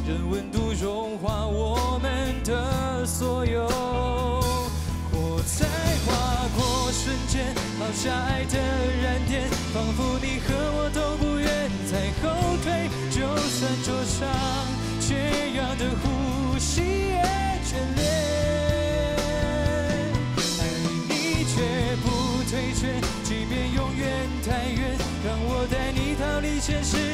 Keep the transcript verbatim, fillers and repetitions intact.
任温度融化我们的所有。火在划过瞬间，抛下爱的燃点，仿佛你和我都不愿再后退。就算灼伤，缺氧的呼吸也眷恋。爱你却不退却，即便永远太远，让我带你逃离现实。